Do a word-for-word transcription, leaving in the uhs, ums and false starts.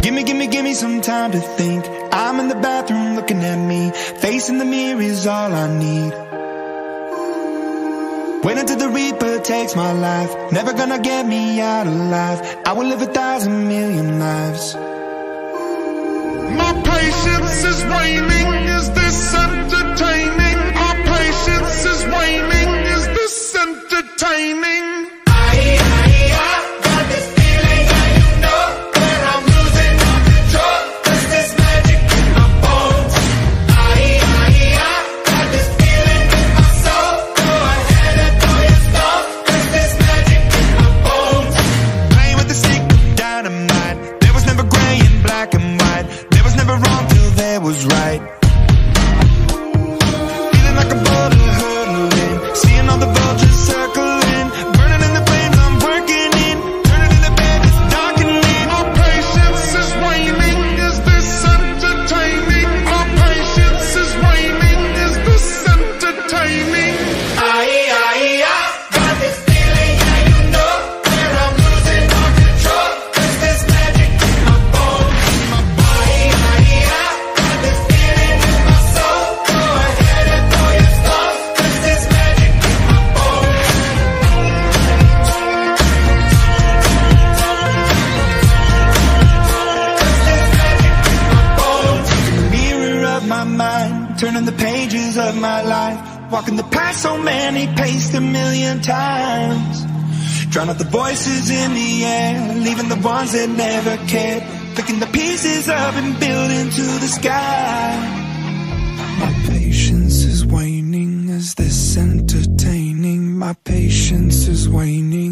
Gimme, gimme, gimme some time to think. I'm in the bathroom looking at me. Facing the mirror is all I need. Wait until the Reaper takes my life. Never gonna get me out alive. I will live a thousand million lives. My patience is waning. Is this entertaining? Our patience is waning. Is this entertaining? Was right. Feeling like a boulder hurtling, seeing all the vultures circling, burning in the flames I'm working in, turning in the bed it's darkening. Our patience is waning. Is this entertaining? Our patience is waning. Is this entertaining? Aye, aye, I got this feeling, yeah, you know, where I'm losing all control. Cause there's magic in my bones. Aye, aye, I turning the pages of my life, walking the path so many paced a million times. Drown out the voices in the air, leaving the ones that never cared, picking the pieces up and building to the sky. My patience is waning. Is this entertaining? My patience is waning.